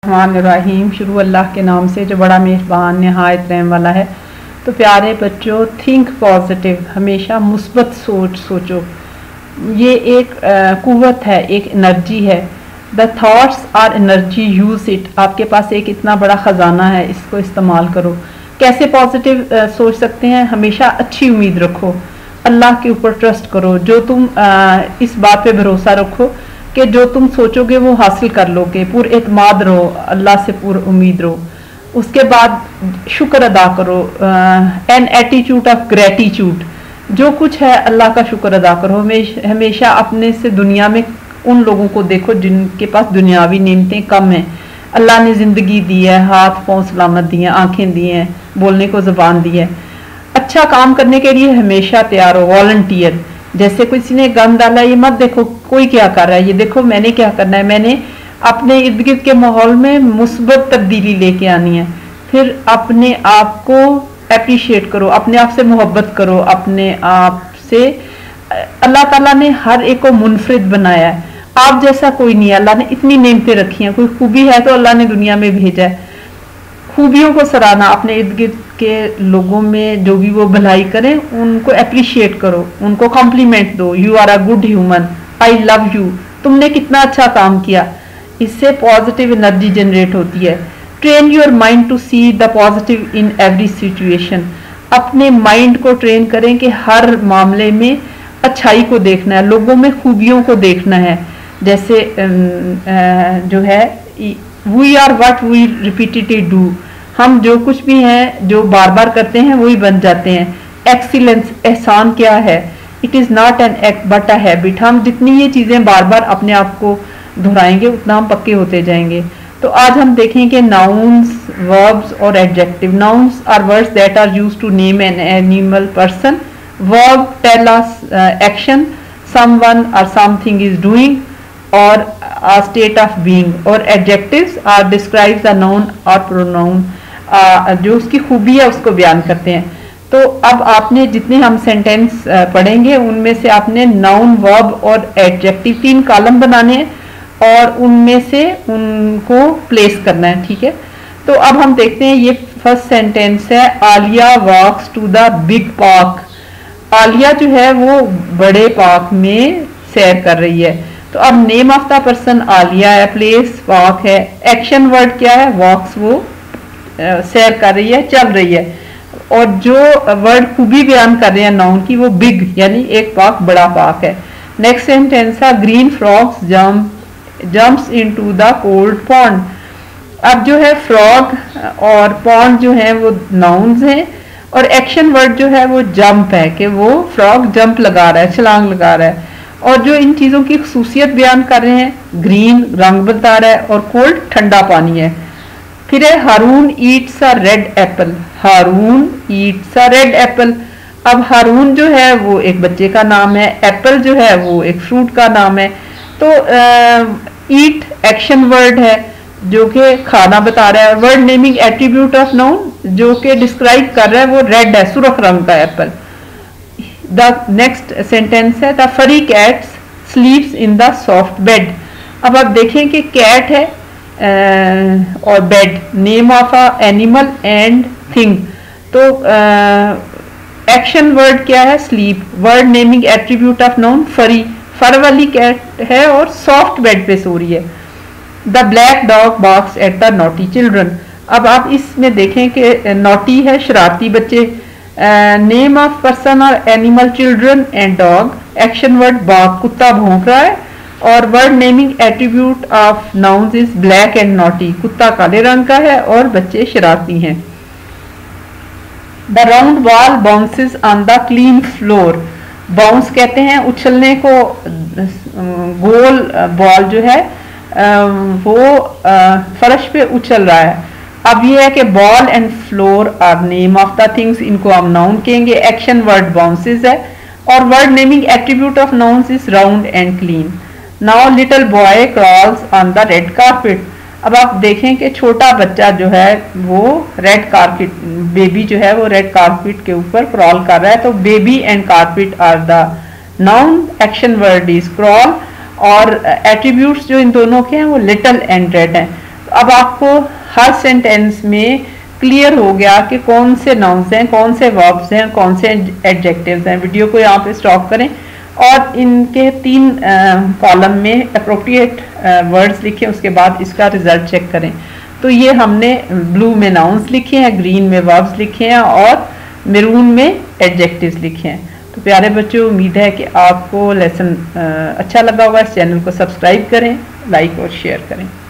रहीम शुरू अल्लाह के नाम से जो बड़ा मेहरबान नहायत रहम वाला है। तो प्यारे बच्चों, थिंक पॉजिटिव, हमेशा मुस्बत सोचो। ये एक कुव्वत है, एक एनर्जी है। The thoughts are energy, use it. आपके पास एक इतना बड़ा ख़जाना है, इसको इस्तेमाल करो। कैसे पॉजिटिव सोच सकते हैं? हमेशा अच्छी उम्मीद रखो, अल्लाह के ऊपर ट्रस्ट करो। जो तुम इस बात पे भरोसा रखो कि जो तुम सोचोगे वो हासिल कर लोगे। पूरे एतमाद रहो, अल्लाह से पूरी उम्मीद रहो। उसके बाद शुक्र अदा करो, एन एटीट्यूड ऑफ ग्रेटिट्यूड। जो कुछ है अल्लाह का शुक्र अदा करो। हमेशा अपने से दुनिया में उन लोगों को देखो जिनके पास दुनियावी नेमतें कम हैं। अल्लाह ने ज़िंदगी दी है, हाथ पाँव सलामत दिए हैं, आँखें दी हैं, बोलने को ज़बान दी है। अच्छा काम करने के लिए हमेशा तैयार हो, वॉलंटियर। जैसे किसी ने गम डाला, ये मत देखो कोई क्या कर रहा है, ये देखो मैंने क्या करना है। मैंने अपने इर्द गिर्द के माहौल में मुस्बत तब्दीली लेके आनी है। फिर अपने आप को अप्रिशिएट करो, अपने आप से मोहब्बत करो। अपने आप से अल्लाह ताला ने हर एक को मुनफरिद बनाया है, आप जैसा कोई नहीं है। अल्लाह ने इतनी नेमतें रखी हैं, कोई खूबी है तो अल्लाह ने दुनिया में भेजा है। खूबियों को सराहना, अपने इर्द गिर्द के लोगों में जो भी वो भलाई करें उनको अप्रिशिएट करो, उनको कॉम्प्लीमेंट दो। You are a good human, I love you, तुमने कितना अच्छा काम किया। इससे पॉजिटिव एनर्जी जनरेट होती है। Train your mind to see the positive in every situation. अपने माइंड को ट्रेन करें कि हर मामले में अच्छाई को देखना है, लोगों में खूबियों को देखना है। जैसे जो है we are what we repeatedly do, हम जो कुछ भी हैं जो बार बार करते हैं वही बन जाते हैं। एक्सीलेंस, एहसान क्या है? It is not an act but a habit. हम जितनी ये चीज़ें बार बार अपने आप को दोहराएंगे उतना हम पक्के होते जाएंगे। तो आज हम देखेंगे नाउन्स, वर्ब्स और adjective. Nouns are words that are used to name an animal, person. Verb tell us action someone or something is doing or a state of being। और adjectives are describes a noun or pronoun, जो उसकी खूबी है उसको बयान करते हैं। तो अब आपने जितने हम सेंटेंस पढ़ेंगे उनमें से आपने नाउन, वर्ब और एडजेक्टिव 3 कॉलम बनाने हैं और उनमें से उनको प्लेस करना है, ठीक है। तो अब हम देखते हैं, ये फर्स्ट सेंटेंस है, Alia walks to the big park. Alia जो है वो बड़े पार्क में सैर कर रही है। तो अब name of the person Alia है, प्लेस वॉक है, एक्शन वर्ड क्या है? वॉक्स, वो सैर कर रही है, चल रही है। और जो वर्ड खूबी बयान कर रहे हैं नाउन की, वो बिग यानी एक पार्क, बड़ा पार्क है। नेक्स्ट सेंटेंस है, green frogs jumps into the cold pond. अब जो है फ्रॉग और पॉन्ड जो है वो नाउन्स हैं और एक्शन वर्ड जो है वो जंप है, कि वो फ्रॉग जंप लगा रहा है, छलांग लगा रहा है। और जो इन चीज़ों की खसूसियत बयान कर रहे हैं, ग्रीन रंग बता रहा है और कोल्ड ठंडा पानी है। फिर है Haroon eats a red apple. Haroon eats a red apple. अब हारून जो है वो एक बच्चे का नाम है, एप्पल जो है वो एक फ्रूट का नाम है। तो ईट एक्शन वर्ड है जो कि खाना बता रहा है। Word naming attribute of noun जो कि डिस्क्राइब कर रहा है वो रेड है, सुर्ख रंग का एप्पल। The next sentence है, the furry cat sleeps in the soft bed। अब आप देखें कि कैट है और bed, name of a animal and thing. तो एक्शन वर्ड क्या है? Sleep. Word naming attribute of noun furry, fur वाली कैट है और सॉफ्ट बेड पे सो रही है। The black dog barks at the naughty children. अब आप इसमें देखें कि नॉटी है शरारती बच्चे, नेम ऑफ पर्सन और animal children and dog. Action word bark, कुत्ता भौंक रहा है। और word naming attribute of nouns is black and naughty, कुत्ता काले रंग का है और बच्चे शरारती हैं। The round ball bounces on the clean floor. Bounce कहते हैं उछलने को, गोल बॉल जो है वो फर्श पे उछल रहा है। अब ये है कि ball and floor are name of the things, इनको हम नाउन कहेंगे। एक्शन वर्ड बाउंसेस है और word naming attribute of nouns is round and clean. Now little boy crawls on the red carpet. अब आप देखें कि छोटा बच्चा जो है वो रेड कारपेट, बेबी जो है वो रेड कारपेट के ऊपर क्रॉल कर रहा है। तो baby and carpet are the noun, action word is crawl और एट्रीब्यूट्स जो इन दोनों के हैं वो लिटिल एंड रेड हैं। अब आपको हर सेंटेंस में क्लियर हो गया कि कौन से नाउन्स हैं, कौन से वर्ब्स हैं, कौन से एडजेक्टिव्स हैं। वीडियो को यहाँ पे स्टॉप करें और इनके 3 कॉलम में अप्रोप्रिएट वर्ड्स लिखें, उसके बाद इसका रिजल्ट चेक करें। तो ये हमने ब्लू में नाउन्स लिखे हैं, ग्रीन में वर्ब्स लिखे हैं और मैरून में एडजेक्टिव्स लिखे हैं। तो प्यारे बच्चों, उम्मीद है कि आपको लेसन अच्छा लगा होगा। इस चैनल को सब्सक्राइब करें, लाइक और शेयर करें।